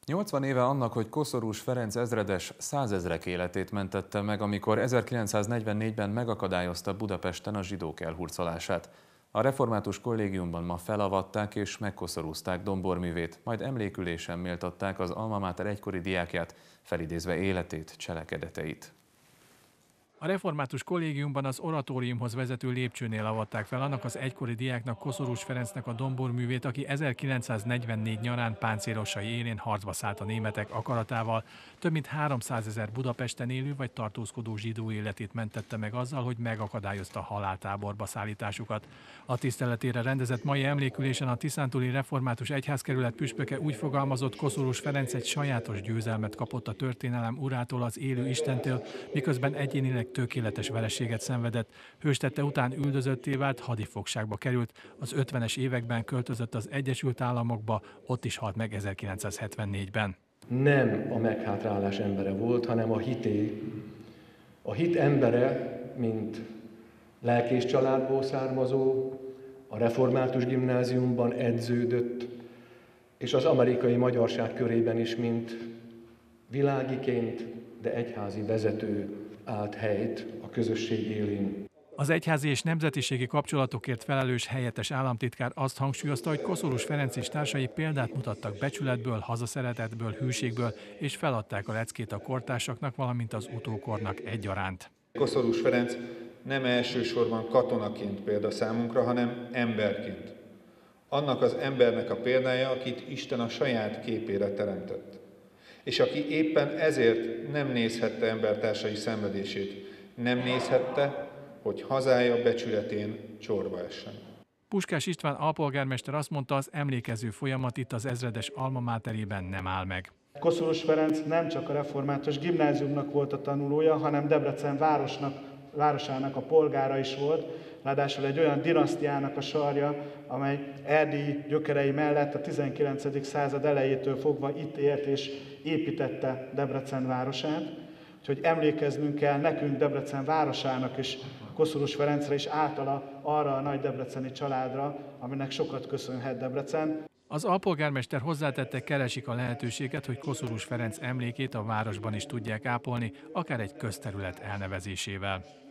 80 éve annak, hogy Koszorús Ferenc ezredes százezrek életét mentette meg, amikor 1944-ben megakadályozta Budapesten a zsidók elhurcolását. A református kollégiumban ma felavatták és megkoszorúzták domborművét, majd emlékülésen méltatták az Alma Mater egykori diákját, felidézve életét, cselekedeteit. A református kollégiumban az oratóriumhoz vezető lépcsőnél avatták fel annak az egykori diáknak, Koszorús Ferencnek a domborművét, aki 1944 nyarán páncélosai élén harcba szállt a németek akaratával. Több mint 300 000 Budapesten élő vagy tartózkodó zsidó életét mentette meg azzal, hogy megakadályozta haláltáborba szállításukat. A tiszteletére rendezett mai emlékülésen a tiszántúli református egyházkerület püspöke úgy fogalmazott, Koszorús Ferenc egy sajátos győzelmet kapott a történelem urától, az élő Istentől, miközben egyénileg tökéletes vereséget szenvedett. Hőstette után üldözötté vált, hadifogságba került. Az 50-es években költözött az Egyesült Államokba, ott is halt meg 1974-ben. Nem a meghátrálás embere volt, hanem a hité. A hit embere, mint lelkész családból származó, a református gimnáziumban edződött, és az amerikai magyarság körében is, mint világiként, de egyházi vezető állt helyt a közösség élén. Az egyházi és nemzetiségi kapcsolatokért felelős helyettes államtitkár azt hangsúlyozta, hogy Koszorús Ferenc és társai példát mutattak becsületből, hazaszeretetből, hűségből, és feladták a leckét a kortársaknak, valamint az utókornak egyaránt. Koszorús Ferenc nem elsősorban katonaként példa számunkra, hanem emberként. Annak az embernek a példája, akit Isten a saját képére teremtett. És aki éppen ezért nem nézhette embertársai szenvedését, nem nézhette, hogy hazája becsületén csorba essen. Puskás István alpolgármester azt mondta, az emlékező folyamat itt az ezredes Alma Materében nem áll meg. Koszorús Ferenc nem csak a református gimnáziumnak volt a tanulója, hanem Debrecen városának a polgára is volt, ráadásul egy olyan dinasztiának a sarja, amely erdélyi gyökerei mellett a 19. század elejétől fogva itt élt és építette Debrecen városát. Úgyhogy emlékeznünk kell nekünk Debrecen városának és Koszorús Ferencre és általa arra a nagy debreceni családra, aminek sokat köszönhet Debrecen. Az alpolgármester hozzátette, keresik a lehetőséget, hogy Koszorús Ferenc emlékét a városban is tudják ápolni, akár egy közterület elnevezésével.